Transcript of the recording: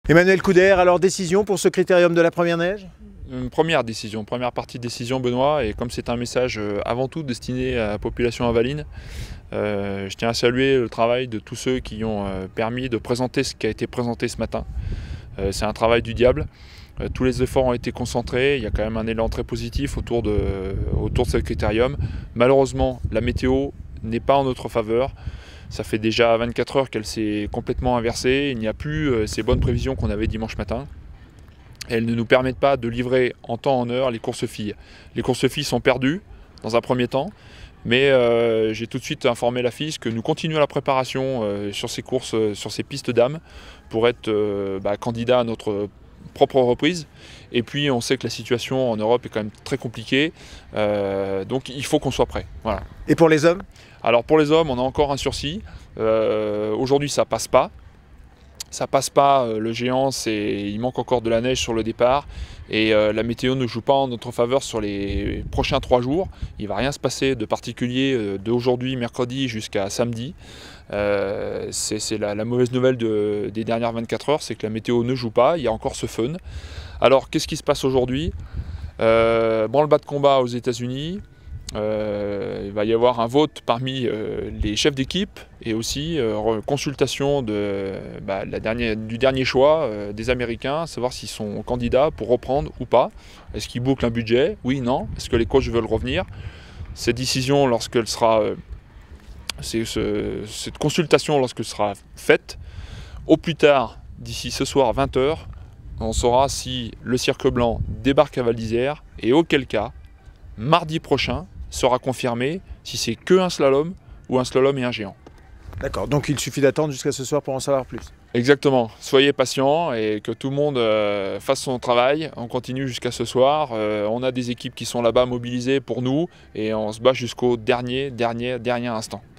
Emmanuel Couder, alors décision pour ce critérium de la première neige? Une première décision, première partie de décision, Benoît, et comme c'est un message avant tout destiné à la population avaline, je tiens à saluer le travail de tous ceux qui ont permis de présenter ce qui a été présenté ce matin. C'est un travail du diable, tous les efforts ont été concentrés, il y a quand même un élan très positif autour de ce critérium. Malheureusement, la météo n'est pas en notre faveur. Ça fait déjà 24 heures qu'elle s'est complètement inversée, il n'y a plus ces bonnes prévisions qu'on avait dimanche matin. Elles ne nous permettent pas de livrer en temps en heure les courses filles. Les courses filles sont perdues dans un premier temps, mais j'ai tout de suite informé la FIS que nous continuons la préparation sur ces courses, sur ces pistes dames, pour être candidat à notre propre reprise. Et puis on sait que la situation en Europe est quand même très compliquée, donc il faut qu'on soit prêt. Voilà. Et pour les hommes? Alors pour les hommes, on a encore un sursis. Aujourd'hui ça passe pas. Ça passe pas, le géant, il manque encore de la neige sur le départ et la météo ne joue pas en notre faveur sur les prochains 3 jours. Il ne va rien se passer de particulier d'aujourd'hui, mercredi, jusqu'à samedi. C'est la mauvaise nouvelle des dernières 24 heures, c'est que la météo ne joue pas, il y a encore ce fun. Alors qu'est-ce qui se passe aujourd'hui? Branle-bas de combat aux États-Unis. Il va y avoir un vote parmi les chefs d'équipe et aussi consultation du dernier choix des Américains, savoir s'ils sont candidats pour reprendre ou pas. Est-ce qu'ils bouclent un budget? Oui, non. Est-ce que les coachs veulent revenir? Cette décision, lorsqu'elle sera, cette consultation, lorsqu'elle sera faite, au plus tard, d'ici ce soir 20 h, on saura si le Cirque Blanc débarque à Val d'Isère et auquel cas, mardi prochain, sera confirmé si c'est que un slalom ou un slalom et un géant. D'accord, donc il suffit d'attendre jusqu'à ce soir pour en savoir plus. Exactement, soyez patients et que tout le monde fasse son travail. On continue jusqu'à ce soir, on a des équipes qui sont là-bas mobilisées pour nous et on se bat jusqu'au dernier instant.